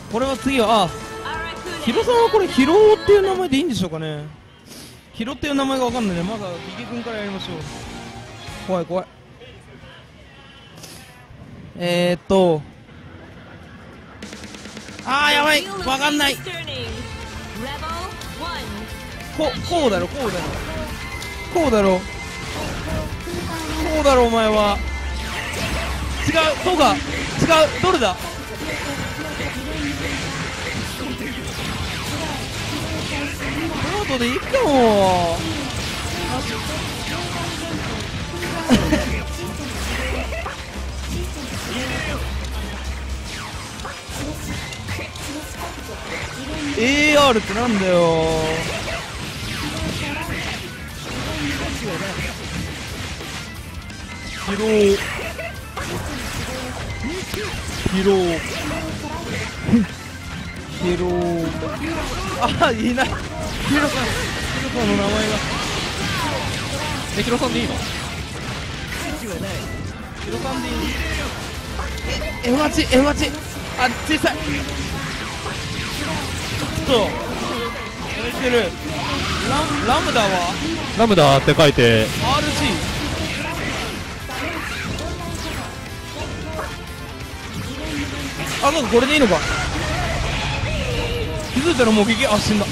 これは次は、ヒロさんはこれヒロっていう名前でいいんでしょうかね。ヒロっていう名前がわかんないね。まだリケ君からやりましょう。怖い怖い。やばい、わかんない。こうだろ、こうだろ、こうだろ、こうだろ、お前は。違う、そうか、違う、どれだ。ロードでいいかも。AR ってなんだよ。疲労疲労疲労。あ、いない。ヒロさん、ヒロさんの名前が。 ヒロさんでいいの？ ヒロさんでいい。F 待ち、F 待ち。あ、小さい。ちょっとやめてる。ラムダはラムダって書いて RG。 あ、なんかこれでいいのか。気づいたらもう撃、あ、死んだ。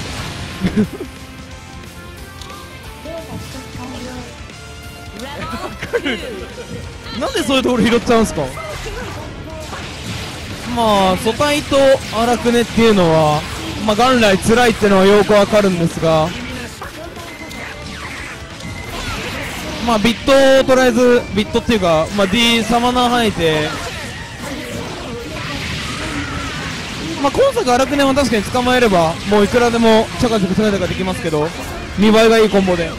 なんでそういうところ拾っちゃうんすか。まあ組対と荒くねっていうのは、まあ元来辛いっていうのはよくわかるんですが、まあビットをとりあえずビットっていうか、まあ D サマナー吐いて、まあ今作荒くねは確かに捕まえればもういくらでもチャカチャカチャカチャカできますけど、見栄えがいいコンボで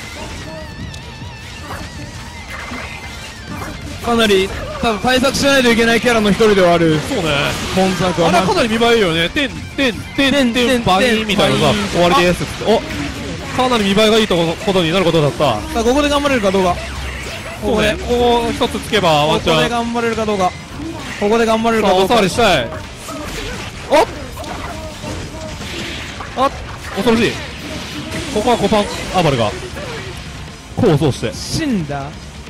かなり多分対策しないといけないキャラの一人ではある。 そうね。 本作はあれかなり見栄えいいよね。てんてんてんてんバインみたいなのが終わりですって。お、かなり見栄えがいいことになることだった。 さあここで頑張れるかどうか。 ここでここ一つつけばワンチャン。 ここで頑張れるかどうか。ここで頑張れるかどうか。 お触りしたい。恐ろしい。ここはコパンアバルが功を奏して死んだ。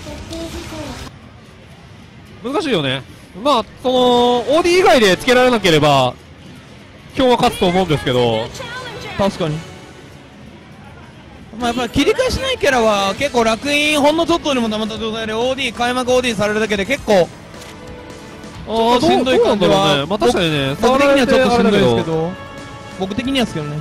難しいよね。まあその OD 以外でつけられなければ今日は勝つと思うんですけど。 確かに。まあやっぱり切り返しないキャラは結構楽印ほんのちょっとにも溜まった状態で OD 開幕 OD されるだけで結構ちょっとしんどい感じは、 ね、まあ確かにね、 僕的にはちょっとしんどいですけど、僕的にはですけどね。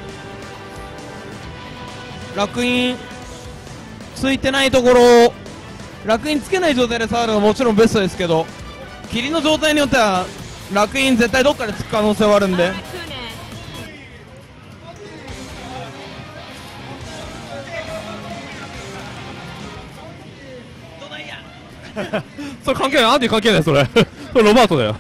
楽印ついてないところを楽印つけない状態で触るのはもちろんベストですけど、霧の状態によっては楽印絶対どっかでつく可能性はあるんで。 それ関係ない。アンディ関係ない。それそれロバートだよ。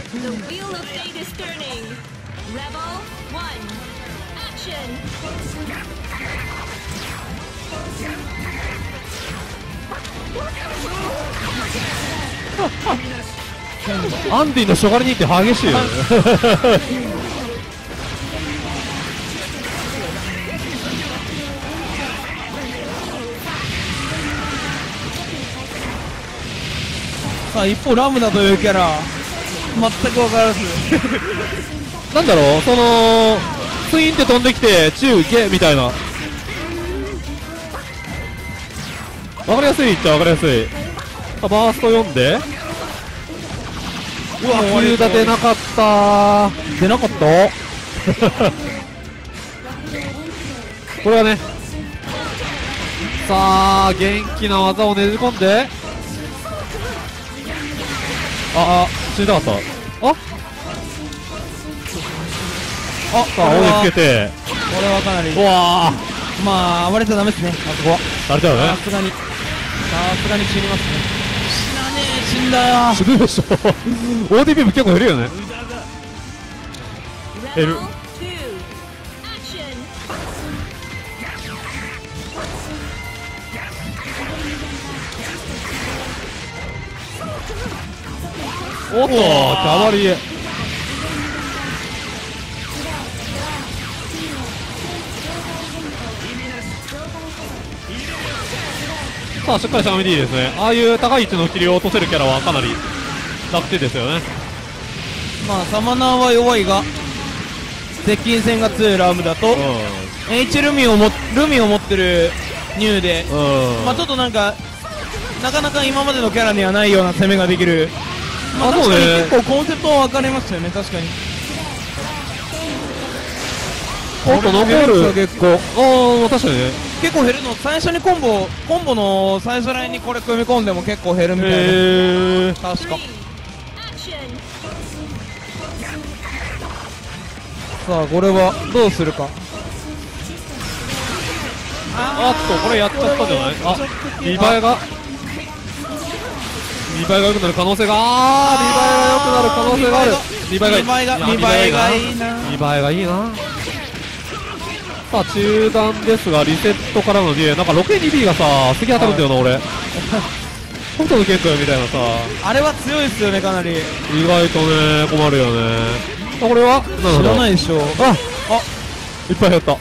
アンディのしょがりにって激しいよね。 さあ一方ラムダというキャラ全く分からずなんだろう、そのスインって飛んできて宙行けみたいな、分かりやすいっちゃ分かりやすい。バースト読んで、うわ冬立てなかったー。 出なかったこれはね、さあ元気な技をねじ込んで、死にたかった。さあ追いつけて、 これはかなり、 うわー、まあ暴れちゃダメですね。あそこはされちゃうね。 さすがに死にますね。死なねえ、死んだよ。 死ぬでしょ。ODP も結構減るよね。減る。おっとキャバリエ。 さあしっかりしゃがみでいいですね。ああいう高い位置の切りを落とせるキャラはかなり楽手ですよね。 まあサマナーは弱いが接近戦が強いラムだと、H ルミを持ってるニューで、まあちょっとなんかなかなか今までのキャラにはないような攻めができる。まあ確かに結構コンセプトは分かりましたよね。確かにおっと残る結構確かにね。 結構減るの。最初にコンボの最初ラインにこれ組み込んでも結構減るみたいな、確か。さあこれはどうするか。 あっとこれやっちゃったんじゃない。あ、見栄えが良くなる可能性が、見栄えが良くなる可能性がある。見栄えがいいな。見栄えがいいな。さあ中段ですがリセットからの D、 なんか 6A2B がさ次当たるんだよな、俺本当のケントみたいなさ、 あれは強いですよね、かなり。 意外とね困るよね。あ、これは知らないでしょ。 いっぱいやった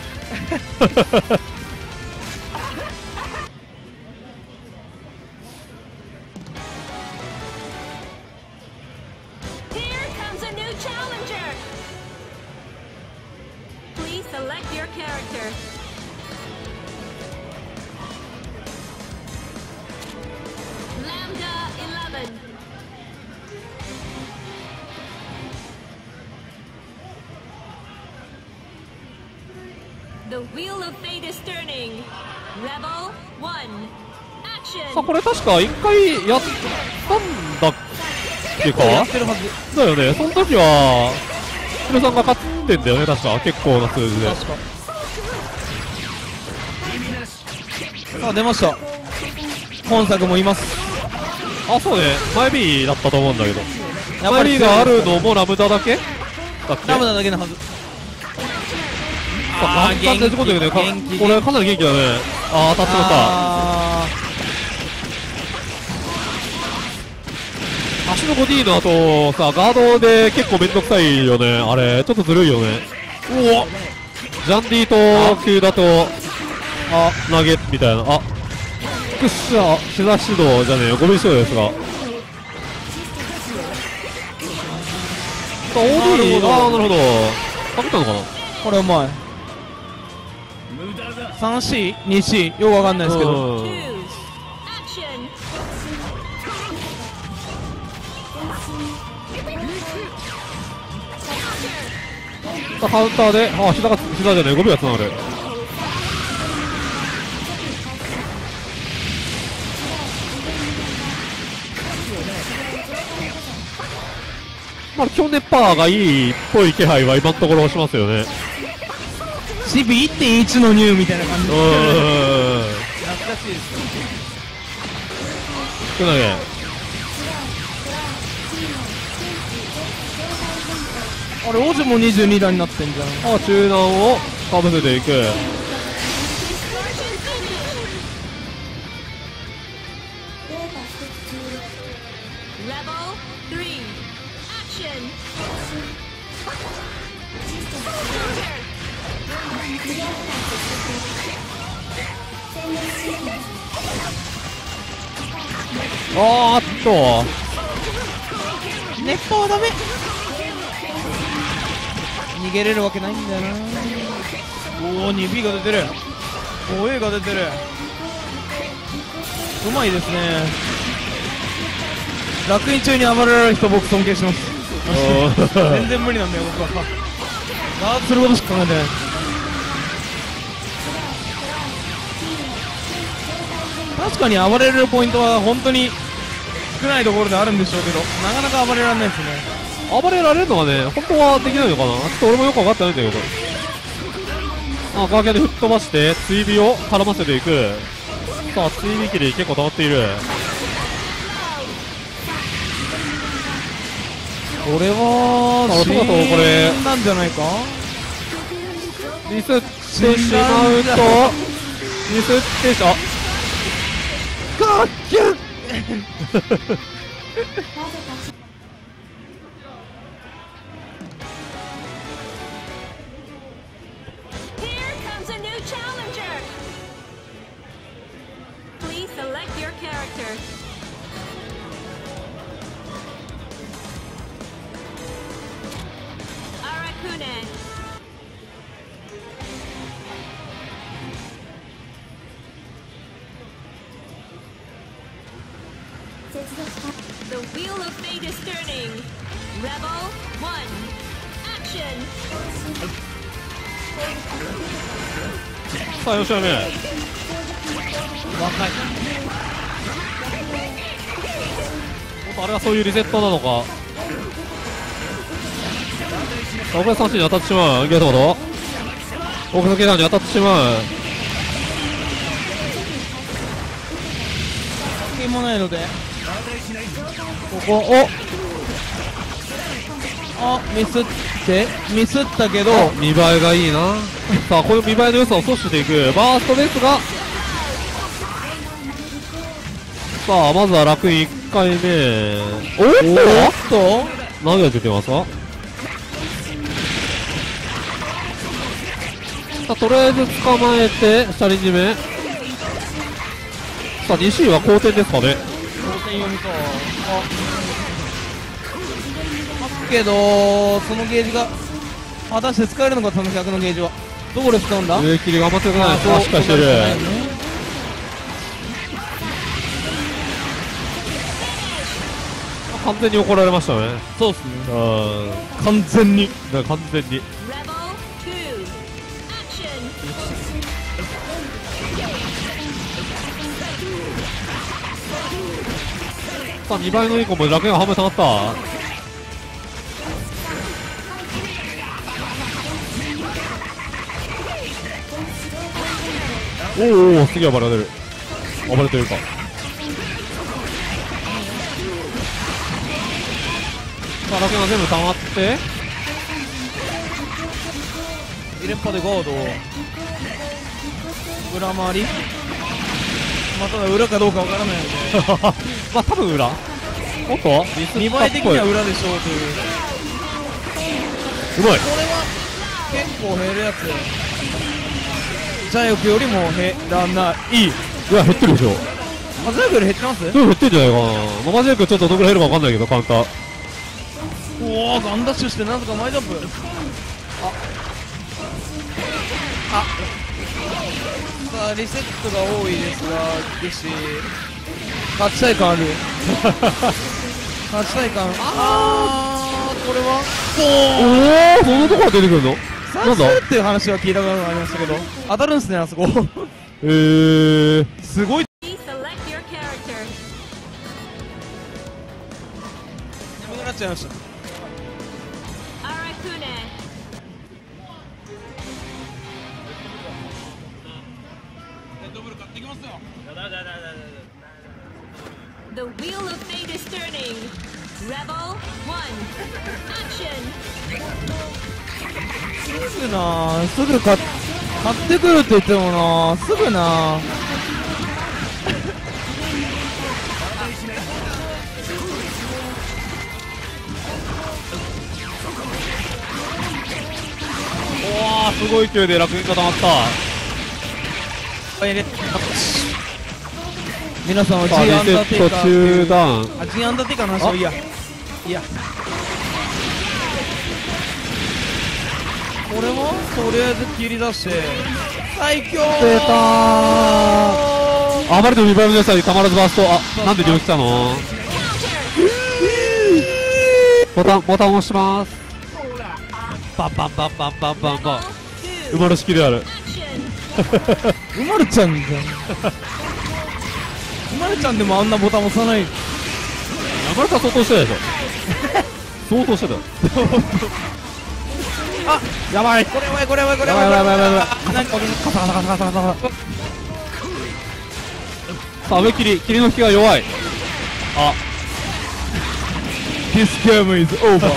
さあこれ確か1回やったんだっけか。 やってるはずだよね。その時はヒロさんが勝ってんだよね、確か。結構な数字で。 さあ出ました、本作もいます。 あ、そうね、前 B だったと思うんだけど、前 B があるのもラムダだけだっけ。 ラムダだけのはず。 あー、元気これかなり元気だね。あー、当たってもた。足の 5D の後さ、ガードで結構めんどくさいよね、あれちょっとずるいよね。おお、ジャンディと急だと投げみたいな。あ、くっしゃ、膝指導じゃねえよ、ゴミ指導ですが。OD、なるほど、かけたのかな。 これうまい。3C、2C、よくわかんないですけど、 カウンターで、膝じゃねえ、ゴミがつながる。まあ、基本ネッパーがいいっぽい気配は今のところしますよね。 CP1.1 のニューみたいな感じで、懐かしいですよ。 少ないね。 あれ、王子も22段になってんじゃん。 あ、中段をかぶせていく。あーっと熱波はダメ。逃げれるわけないんだよな。おお、2B が出てる。おお、A が出てる。うまいですね。楽園中に暴れられる人、僕尊敬します。全然無理なんだよ、僕は。ガードすることしか考えてない。確かに暴れれるポイントは本当に少ないところであるんでしょうけど、なかなか暴れられないですね。 暴れられるのはね、本当はできないのかな。ちょっと俺もよく分かってないんだけど。ガーキャで吹っ飛ばして追尾を絡ませていく。さあ、追尾切り結構溜まっている。 これはそもそもこれなんじゃないか。 ミスってしまうと、ミスってしまう。ガッキュン Arakune. The wheel of fate is turning. Rebel 1. Action. さあ4試合目。 若い。 あれはそういうリセットなのか。奥田三振に当たってしまう。ゲートボード奥田計算に当たってしまう。 気もないのでここおあミスったけど見栄えがいいな。さあこういう見栄えの良さを阻止していくバーストですが、さあまずは楽園1回目。おっと何が出てますか。さあとりあえず捕まえてチャレンジ目。さあ西井は後転ですかね。 同点読みかけどそのゲージが果たして使えるのか、その100のゲージはどこで使うんだ。 上切り頑張ってください。 そうしっかりしてる。完全に怒られましたね。 そうっすね、 うん完全に完全に。 Rebel 2. Action. さあ2倍のいいコンボで楽園が半分下がった。おーおーすげえ暴れてる。暴れてるか。さあ楽園が全部溜まって 2連覇でガード裏回り、まあただ裏かどうかわからないのでまあ多分裏。おっと見栄え的には裏でしょうという。 うまい。 これは結構減るやつ。ジャイオクよりも減らない。 いや減ってるでしょ。 あ、ジャイオクより減ってます。 減ってんじゃないかな。マジでちょっとどこら減るかわかんないけどカウンター。 おおガンダッシュしてなんとか前ジャンプ。さあリセットが多いですがゲシ勝ちたい感ある勝ちたい感これはおおそんなとこから出てくるの。 サスっていう話は聞いたことがありましたけど当たるんすねあそこすごい。 Select your character. 眠くなっちゃいました。 Arakune. The wheel of fate is turning. Rebel 1. Action. すぐなすぐ買ってくるって言ってもなすぐなおおすごい勢いで楽園が溜まった。 皆さんは G さあリアンダーテイセットカーっていう中断。 G アンダーテイカーの話はいいやこれもとりあえず切り出して最強出たー。あまりの見栄えの良さにたまらずバースト。あなんで両来たの。ボタン押します。バンバンバンバンバンバンバン。馬の式である。 うまるちゃんじゃんうまるちゃんでもあんなボタン押さない。 山田さん相当してたでしょ。相当してた。 あやばいこれやばいこれやばいこれやばいやばいやばいやばいやばい。 なんかカサカサカサカサカサ。さあ上切りの引きが弱い。あ This game is over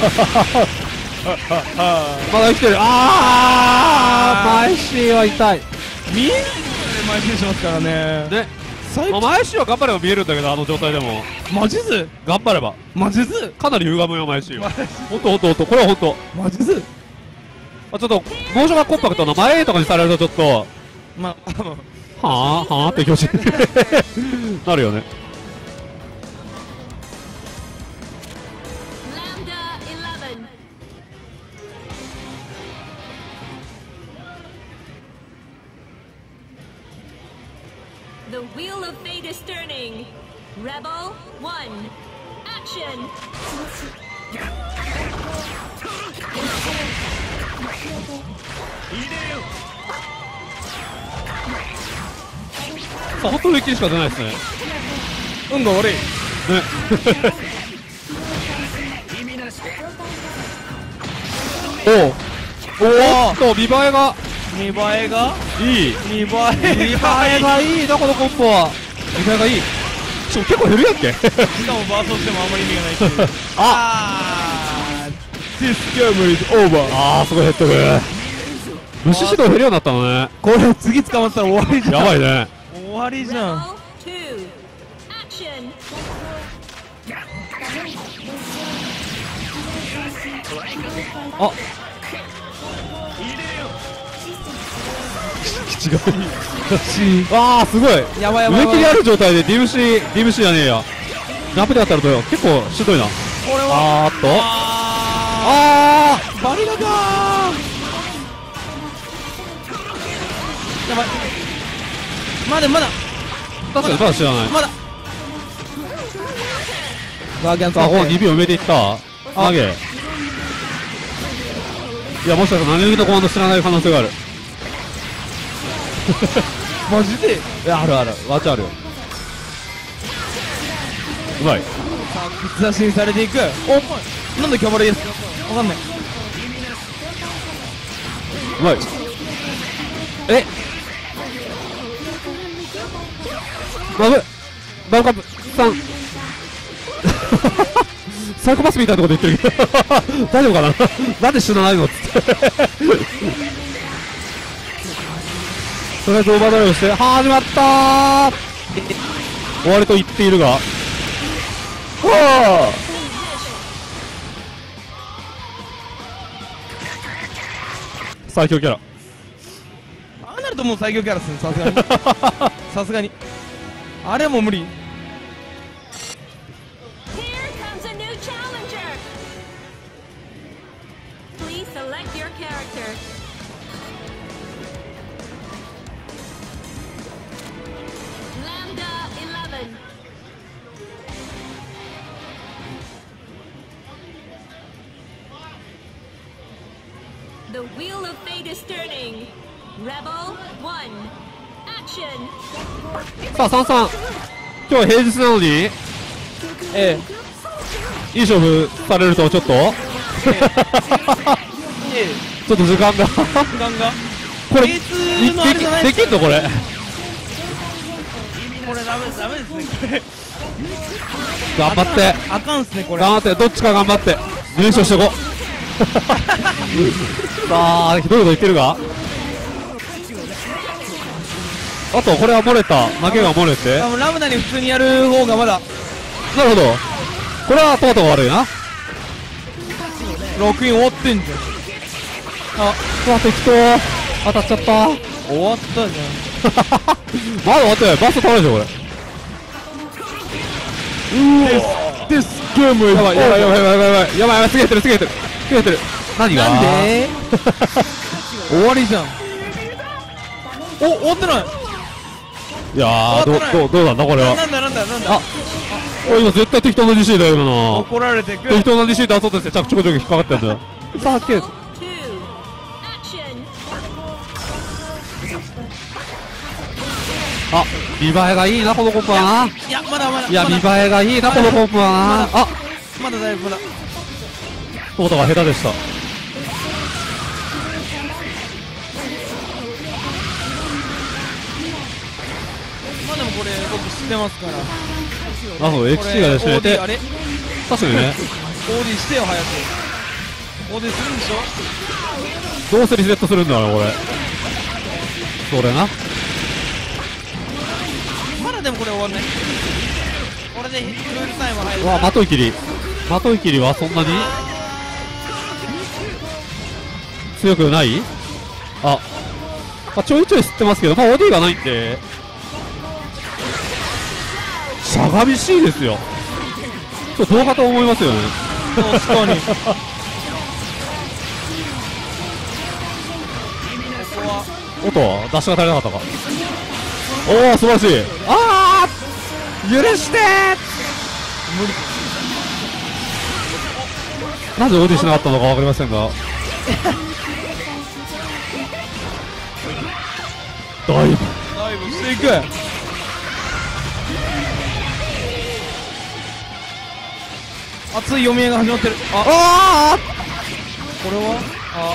まだ生きてる。マイシーは痛い。 見えないで毎週しますからねね、 最高マイシーは頑張れば見えるんだけど、あの状態でもマジず頑張ればマジずかなり歪むよマイシーは。ほんとこれはほんと。 マジずちょっとモーションがコンパクトな前とかにされるとちょっとまあはぁって表情なるよね。 The wheel of fate is turning. Rebel 1. Action. さあ、本当に一気にしか出ないですね。 運が悪い。 ね。おう。おっと、見栄えが見栄えがいい。 見栄え見栄えがいいな、このコンボは。見栄えがいい。しかも結構減るやんけ。 しかもバーストしてもあんまり意味がないっていう。あー This game is over。 あー、すごい減ってる。無視指導減るようになったのね。 これ次捕まったら終わりじゃん。 やばいね。 終わりじゃん。 Rebel 2. Action. あ、違う。あー、すごい。 やばいやばいやばい上切りある状態で DMC じゃねえや。ジャンプでやったらどうよ。結構しんどいな。 これはあーっと。 あーバリガかー。やばい。まだ確かにまだ知らない。 まだガーギャンあ、この2秒埋めていった。投げ。いや、もしかしたら何抜きのコマンド知らない可能性がある。 マジで。 いや、あるある。ワッチあるよ。うまい。 さあ靴出しにされていく。おなんでキャバレーですか。わかんない。 うまい。えバブカップ3サイコパスみたいなこと言ってるけど大丈夫かななんで死なないのっつってとりあえずオーバードライブして始まったー終わりと言っているが最強キャラああなるともう最強キャラっすね。さすがにさすがにあれはもう無理。 Here comes a new challenger. Please select your character. Lambda 11. The wheel of fate is turning. Rebel 1. Action. さあ33今日は平日なのにえいい勝負されるとちょっとえちょっと時間が時間がこれ平通のあれじゃないできんのこれこれダメですねこれ頑張ってあかんっすねこれ。 頑張ってどっちか頑張って優勝してこさあひどいこと言ってるがあとこれは漏れた投げが漏れて多分ラムダに普通にやる方がまだなるほどこれはトマトが悪いな 6位終わってんじゃん。 あ適当当たっちゃった終わったじまだ終わってないバスト倒れでしょこれゃん。This game is やばいやばいやばいやばいやばいやばいすげえてるすげえてるすげえてる何がなんで終わりじゃん。終わってない。 いやー終わってないどうなんだこれはなんだあこれ今絶対適当な DC だよ今の怒られてく。 適当な DC 出そうとして着地補助が引っかかってんだよさあけ 2. Action. あ見栄えがいいなこのコンプはないやまだいや見栄えがいいなこのコンプはなあまだだいぶまだ。 トータが下手でしたまあでもこれ僕知ってますから。 あそう XC がですね OD あれ確かにね OD してよ早く。OD するんでしょ。 どうせリセットするんだろうこれそれなまだでもこれ終わんないこれでルールタイム入るうわ的い切りはそんなに強くないあちょいちょい吸ってますけどまあ OD がないんでしゃがみしいですよちょっと動画と思いますよね確かにここは音は出しが足りなかったかおお素晴らしい。ああ許して無理。 なぜオーディしなかったのか分かりませんがダイブダイブしていく。熱い読み合いが始まってる。 あこれは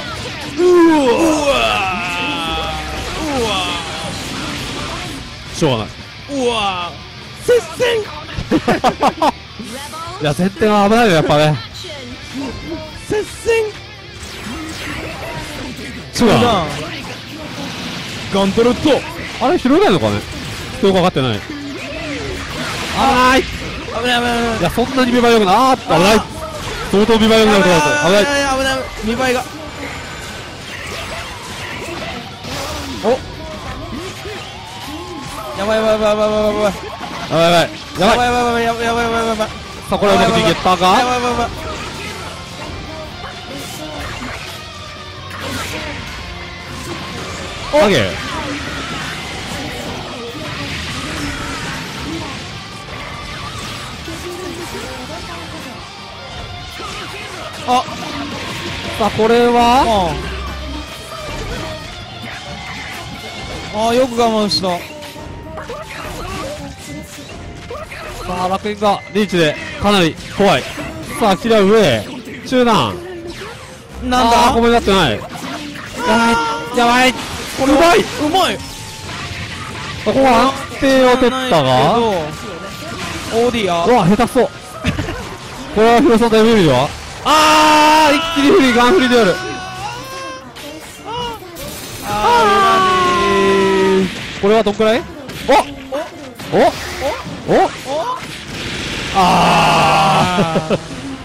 しょうがない。 うわ接戦。 いや接点は危ないよやっぱね。 接戦。 そうだガントロット。 あれ拾えないのかね。よく分かってない。あーい。 危ない危ない危ない。 いやそんなに見栄えよくない。あーっと危ない。相当見栄えよくなるところだった。危ない。 危ない見栄えが。おやばいやばいやばいやばいやばいやばいやばいやばいやばいやばいやばいやばいやばいやばいやばい。 さあこれはうまく逃げたやばいがやばいやばい。 オッケー。 あさあこれはあよく我慢した。 さあ楽園がリーチでかなり怖い。さあキラ上中段なんだあーここになってない。やばいやばい。 これうまいうまい。 ここは安定を取ったがオーディアうわ下手くそこれは広さんだいぶ有利ではあー一気にフリーガンフリーである。これはどんくらい。おあ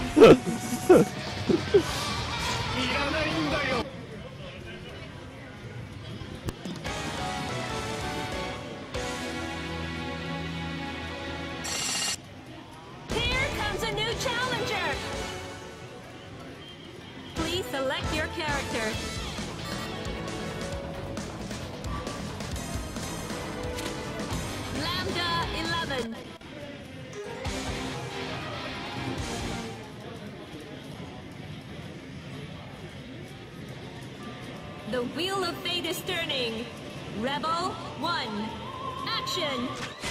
Here comes a new challenger. Please select your character. Lambda 11. The wheel of fate is turning. Rebel 1. Action.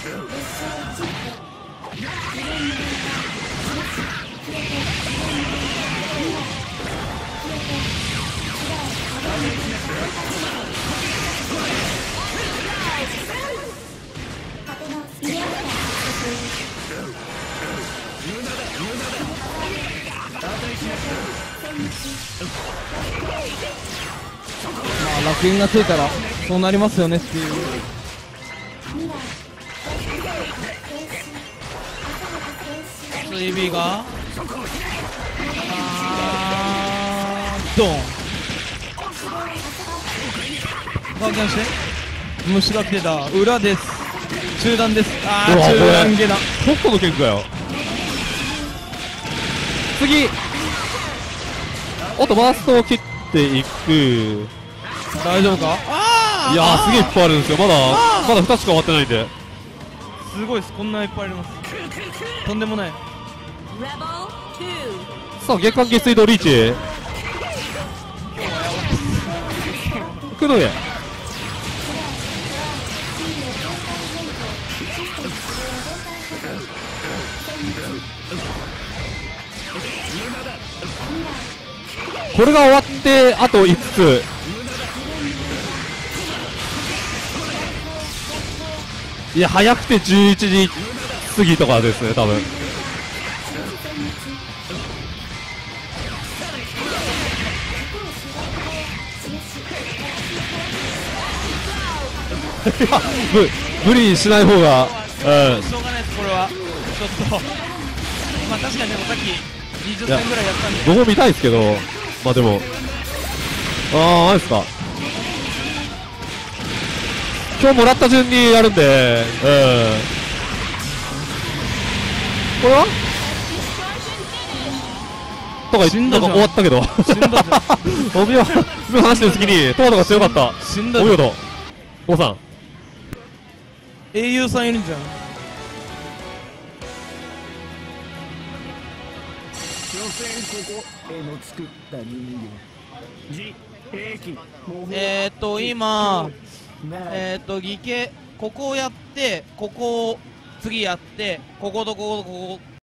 楽園がついたらそうなりますよねっていう。3B がドンバーキャンして虫が来てた。裏です。中段です。中段ゲナ北斗の剣かよ。次おっとバーストを切っていく。 大丈夫か。 いやーすげえいっぱいあるんですよ。まだ2つしか終わってないんで。 すごいです。こんないっぱいあります。とんでもない。 Rebel 2. さあ月間下水道リーチクノエこれが終わってあと5つ。いや早くて11時過ぎとかですね多分。無理しない方が、 しょうがないです。これはちょっとまあ確かにでもさっき20戦ぐらいやったんで。 僕も見たいですけど、まあでもマジですか。今日もらった順にやるんで、これはとかなんか終わったけど死んだじゃん。 お見事話してる時にトマトが強かった。 死んだじゃん。 お見事王さん英雄さんいるんじゃん。 所詮ここ絵の作った人形自駅今なここをやって、ここを次やって、こことこことここ